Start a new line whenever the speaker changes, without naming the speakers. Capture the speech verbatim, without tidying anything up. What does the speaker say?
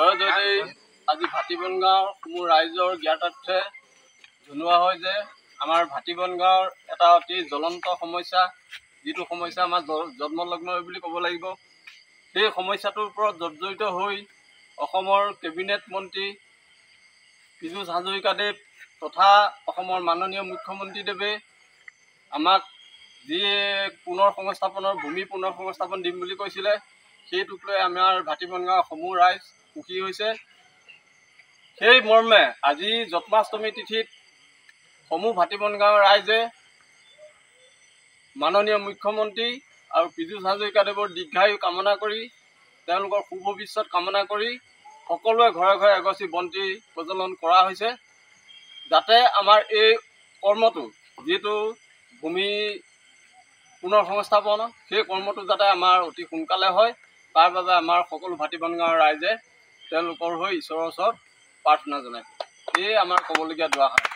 জয়জয়তে আজি ভাটিবন গাঁৱৰ সমূহ ৰাইজৰ জ্ঞাতাৰ্থে জনোৱা হয় যে আমাৰ ভাটিবন গাঁৱৰ এটা অতি জ্বলন্ত সমস্যা, যিটো সমস্যা আমাৰ জন্মলগ্ন বুলি ক'ব লাগিব। সেই সমস্যাটোৰ ওপৰত জৰ্জৰিত হৈ অসমৰ কেবিনেট মন্ত্ৰী পীযুষ হাজৰিকাদেৱ তথা অসমৰ মাননীয় মুখ্যমন্ত্ৰীদেৱে আমাক যি পুনৰ সংস্থাপনৰ ভূমি পুনৰ সংস্থাপন দিম বুলি কৈছিলে, সেইটোক লৈ আমাৰ ভাটিবন গাঁৱৰ সমূহ ৰাইজ সুখী হৈছে। সেই মৰ্মে আজি জন্মাষ্টমী তিথিত সমূহ ভাটিবন গাঁৱৰ ৰাইজে মাননীয় মুখ্যমন্ত্ৰী আৰু পীযুষ হাজৰিকাদেৱৰ দীৰ্ঘায়ু কামনা কৰি, তেওঁলোকৰ সুভৱিষ্যত কামনা কৰি সকলোৱে ঘৰে ঘৰে এগছি বন্তি প্ৰজ্বলন কৰা হৈছে, যাতে আমাৰ এই কৰ্মটো, যিটো ভূমি পুনৰ সংস্থাপন, সেই কৰ্মটো যাতে আমাৰ অতি সোনকালে হয়, তাৰ বাবে আমাৰ সকলো ভাটিবন গাঁৱৰ ৰাইজে তেওঁলোকৰ হৈ ঈশ্বৰৰ ওচৰত প্ৰাৰ্থনা জনায়। এয়ে আমাৰ ক'বলগীয়া দুআষাৰ।